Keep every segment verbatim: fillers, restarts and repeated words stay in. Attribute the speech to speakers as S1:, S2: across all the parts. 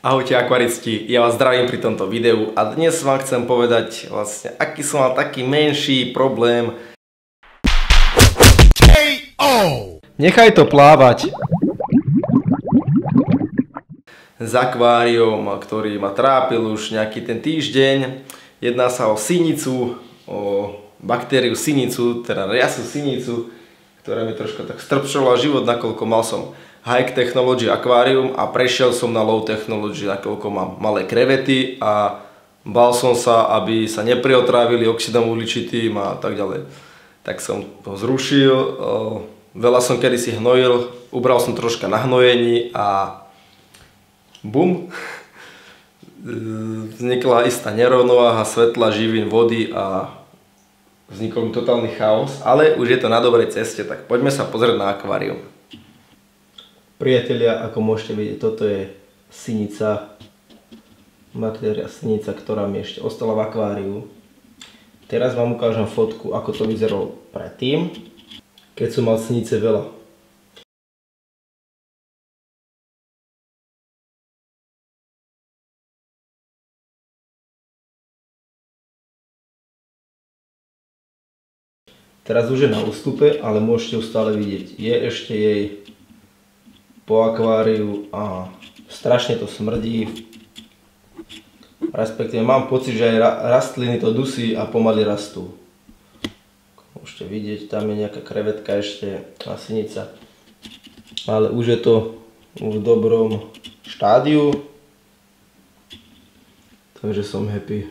S1: Ahojte akvaristi, ja vás zdravím pri tomto videu a dnes vám chcem povedať vlastne, aký som mal taký menší problém. Nechaj to plávať. S akváriom, ktorý ma trápil už nejaký ten týždeň. Jedná sa o sinicu, o baktériu sinicu, teda riasu sinicu, ktorá mi troška tak strpčovala život, nakoľko mal som high technology akvárium a prešiel som na low technology, nakoľko mám malé krevety a bál som sa, aby sa nepriotrávili oxidom uhličitým a tak ďalej. Tak som to zrušil, veľa som kedysi hnojil, ubral som troška na hnojení a bum, vznikla istá nerovnováha svetla, živín, vody a vznikol mi totálny chaos, ale už je to na dobrej ceste, tak poďme sa pozrieť na akvárium.
S2: Priatelia, ako môžete vidieť, toto je sinica, baktéria sinica, ktorá mi ešte ostala v akváriu. Teraz vám ukážem fotku, ako to vyzeralo predtým, keď som mal sinice veľa. Teraz už je na ústupe, ale môžete ju stále vidieť. Je ešte jej po akváriu a strašne to smrdí. Respektíve mám pocit, že aj rastliny to dusí a pomaly rastú. Môžete vidieť, tam je nejaká krevetka ešte a sinica. Ale už je to v dobrom štádiu. Takže som happy.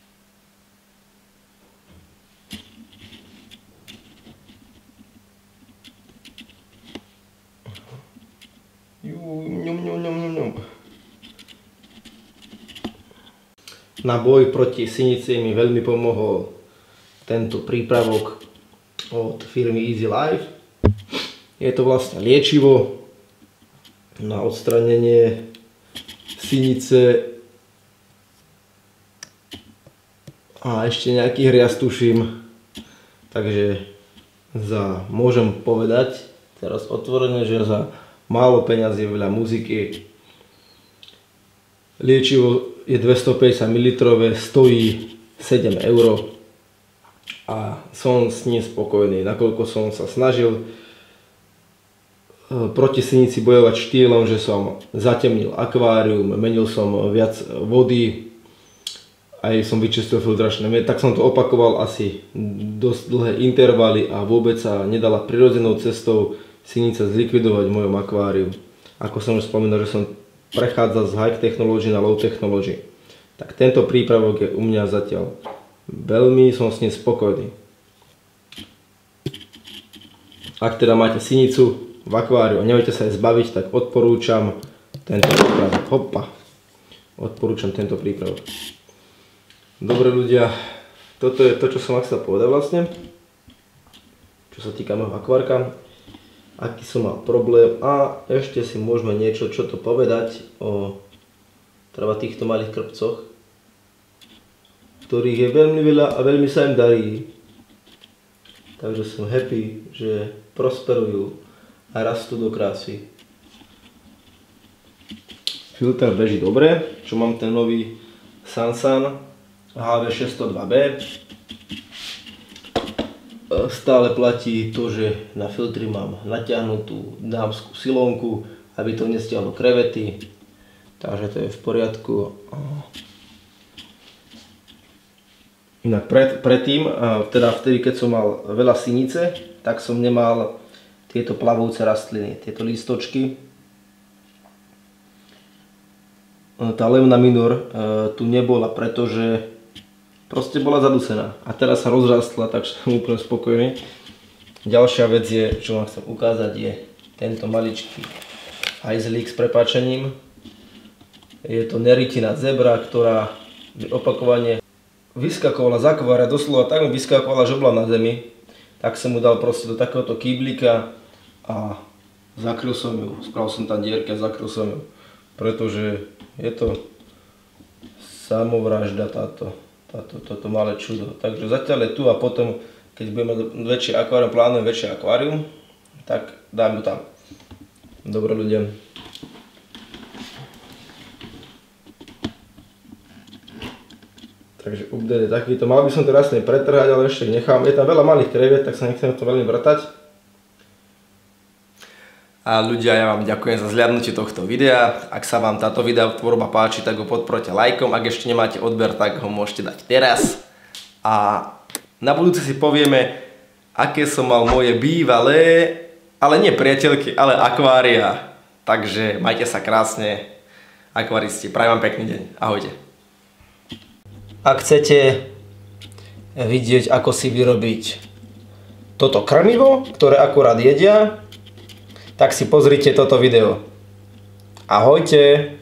S2: Na boj proti sinici mi veľmi pomohol tento prípravok od firmy Easy Life. Je to vlastne liečivo na odstranenie sinice a ešte nejakých rias tuším. Takže za, môžem povedať teraz otvorene, že za málo peňazí, veľa muziky. Liečivo je dvestopäťdesiat mililitrov, stojí sedem eur a som s ním spokojný, nakoľko som sa snažil proti sinici bojovať štýlom, že som zatemnil akvárium, menil som viac vody, aj som vyčistil filtračné, tak som to opakoval asi dosť dlhé intervaly a vôbec sa nedala prirodzenou cestou sinica zlikvidovať v mojom akváriu. Ako som už spomínal, že som prechádza z high technology na low technology. Tak tento prípravok je u mňa zatiaľ veľmi, som s ním spokojný. Ak teda máte sinicu v akváriu a neviete sa jej zbaviť, tak odporúčam tento prípravok. Hoppa. Odporúčam tento prípravok. Dobre ľudia, toto je to, čo som vám chcel povedať vlastne. Čo sa týka môjho akvárka. Aký som mal problém a ešte si môžeme niečo čo to povedať o treba týchto malých krpcoch, ktorých je veľmi veľa a veľmi sa im darí. Takže som happy, že prosperujú a rastú do krásy. Filter beží dobre, čo mám ten nový Sansan há vé šesťsto dva bé. Stále platí to, že na filtri mám natiahnutú dámskú silónku, aby to nestiahlo krevety. Takže to je v poriadku. Inak pred, predtým, teda vtedy, keď som mal veľa sinice, tak som nemal tieto plavúce rastliny, tieto lístočky. Tá Leona minor tu nebola, pretože proste bola zadusená a teraz sa rozrastla, takže som úplne spokojný. Ďalšia vec je, čo vám chcem ukázať, je tento maličký hajzlík s prepáčením. Je to Neritina zebra, ktorá opakovane vyskakovala z akvária, doslova tak mi vyskakovala žobla na zemi. Tak som mu dal proste do takéhoto kýblika a zakryl som ju, spravil som tam dierky a zakryl som ju, pretože je to samovražda táto. Táto, toto malé čudo. Takže zatiaľ je tu a potom, keď budeme mať väčšie akvárium, plánujem väčšie akvárium, tak dám ju tam. Dobre ľudia. Takže update je takýto. Mal by som to rastne pretrhať, ale ešte nechám. Je tam veľa malých kreviet, tak sa nechcem to veľmi vrtať.
S1: A ľudia, ja vám ďakujem za zhľadnutie tohto videa. Ak sa vám táto videotvorba páči, tak ho podporte lajkom. Ak ešte nemáte odber, tak ho môžete dať teraz. A na budúce si povieme, aké som mal moje bývalé, ale nie priateľky, ale akvária. Takže majte sa krásne, akváristi. Prajem vám pekný deň. Ahojte.
S2: Ak chcete vidieť, ako si vyrobiť toto krmivo, ktoré akurát jedia, tak si pozrite toto video. Ahojte!